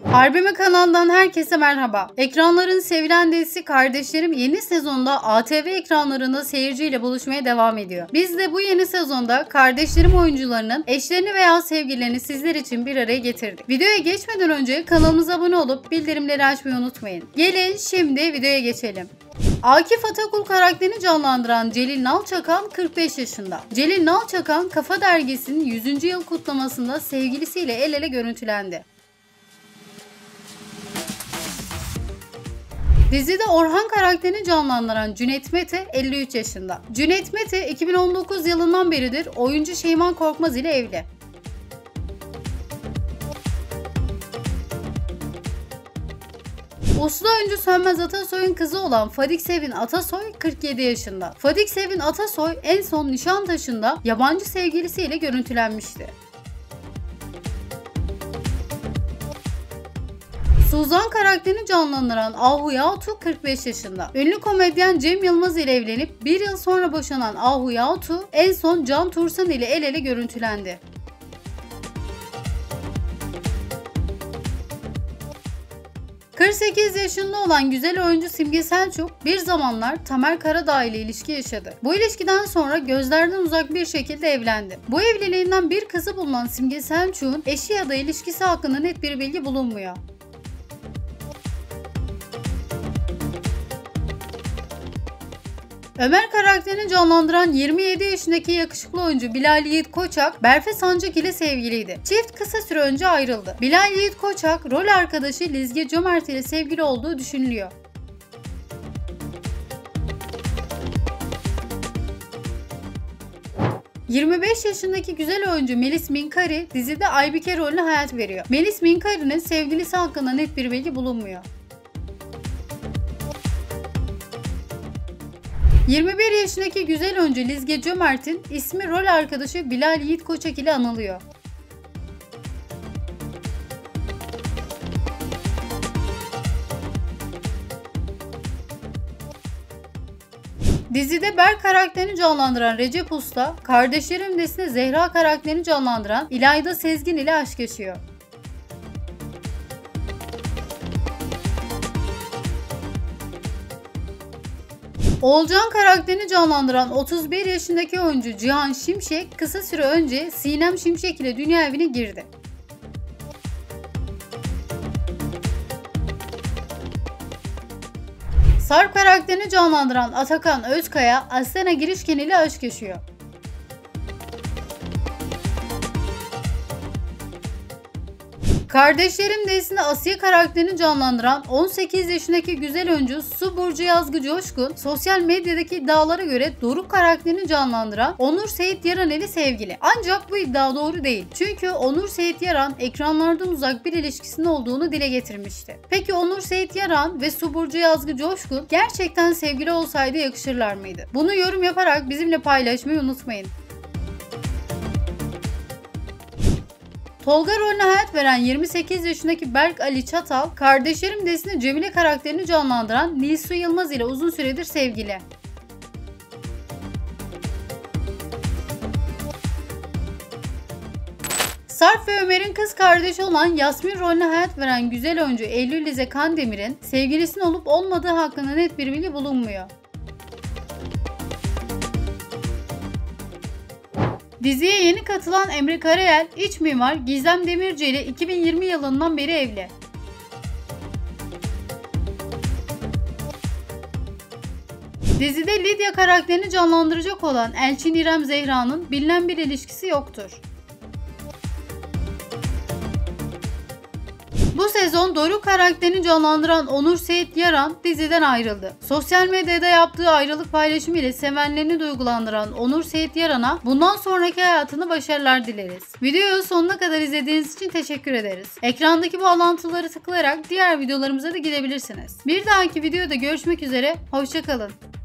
Harbimi kanalından herkese merhaba. Ekranların sevilen dizisi Kardeşlerim yeni sezonda ATV ekranlarında seyirciyle buluşmaya devam ediyor. Biz de bu yeni sezonda Kardeşlerim oyuncularının eşlerini veya sevgililerini sizler için bir araya getirdik. Videoya geçmeden önce kanalımıza abone olup bildirimleri açmayı unutmayın. Gelin şimdi videoya geçelim. Akif Atakul karakterini canlandıran Celil Nalçakan 45 yaşında. Celil Nalçakan Kafa Dergisi'nin 100. yıl kutlamasında sevgilisiyle el ele görüntülendi. Dizide Orhan karakterini canlandıran Cüneyt Mete 53 yaşında. Cüneyt Mete 2019 yılından beridir oyuncu Şeyma Korkmaz ile evli. Uslu oyuncu Sönmez Atasoy'un kızı olan Fadik Sevin Atasoy 47 yaşında. Fadik Sevin Atasoy en son Nişantaşı'nda yabancı sevgilisiyle görüntülenmişti. Suzan karakterini canlandıran Ahu Yağtu 45 yaşında. Ünlü komedyen Cem Yılmaz ile evlenip bir yıl sonra boşanan Ahu Yağtu en son Can Tursan ile el ele görüntülendi. ...48 yaşında olan güzel oyuncu Simge Selçuk bir zamanlar Tamer Karadağ ile ilişki yaşadı. Bu ilişkiden sonra gözlerden uzak bir şekilde evlendi. Bu evliliğinden bir kızı bulunan Simge Selçuk'un eşi ya da ilişkisi hakkında net bir bilgi bulunmuyor. Ömer karakterini canlandıran 27 yaşındaki yakışıklı oyuncu Bilal Yiğit Koçak, Berfe Sancak ile sevgiliydi. Çift kısa süre önce ayrıldı. Bilal Yiğit Koçak, rol arkadaşı Lizge Cömert ile sevgili olduğu düşünülüyor. ...25 yaşındaki güzel oyuncu Melis Minkari dizide Aybike rolüne hayat veriyor. Melis Minkari'nin sevgilisi hakkında net bir bilgi bulunmuyor. 21 yaşındaki güzel oyuncu Lizge Cömert'in ismi rol arkadaşı Bilal Yiğit Koçak ile anılıyor. Dizide Berk karakterini canlandıran Recep Usta, Kardeşlerim dizisinde Zehra karakterini canlandıran İlayda Sezgin ile aşk yaşıyor. Oğulcan karakterini canlandıran 31 yaşındaki oyuncu Cihan Şimşek kısa süre önce Sinem Şimşek ile dünya evine girdi. Sarp karakterini canlandıran Atakan Özkaya, Asena Girişken ile aşk yaşıyor. Kardeşlerim dizisinde Asiye karakterini canlandıran 18 yaşındaki güzel oyuncu Su Burcu Yazgı Coşkun, sosyal medyadaki iddialara göre Doruk karakterini canlandıran Onur Seyit Yaran ile sevgili. Ancak bu iddia doğru değil. Çünkü Onur Seyit Yaran ekranlardan uzak bir ilişkisinin olduğunu dile getirmişti. Peki Onur Seyit Yaran ve Su Burcu Yazgı Coşkun gerçekten sevgili olsaydı yakışırlar mıydı? Bunu yorum yaparak bizimle paylaşmayı unutmayın. Tolga rolüne hayat veren 28 yaşındaki Berk Ali Çatal, Kardeşlerim dizisinde Cemile karakterini canlandıran Nilsu Yılmaz ile uzun süredir sevgili. Sarp ve Ömer'in kız kardeşi olan Yasmin rolüne hayat veren güzel oyuncu Eylül Lize Kandemir'in sevgilisinin olup olmadığı hakkında net bir bilgi bulunmuyor. Diziye yeni katılan Emre Karayel, iç mimar Gizem Demirci ile 2020 yılından beri evli. Dizide Lidya karakterini canlandıracak olan Elçin İrem Zehra'nın bilinen bir ilişkisi yoktur. Bu sezon Doruk karakterini canlandıran Onur Seyit Yaran diziden ayrıldı. Sosyal medyada yaptığı ayrılık paylaşımı ile sevenlerini duygulandıran Onur Seyit Yaran'a bundan sonraki hayatını başarılar dileriz. Videoyu sonuna kadar izlediğiniz için teşekkür ederiz. Ekrandaki bağlantıları tıklayarak diğer videolarımıza da gidebilirsiniz. Bir dahaki videoda görüşmek üzere, hoşça kalın.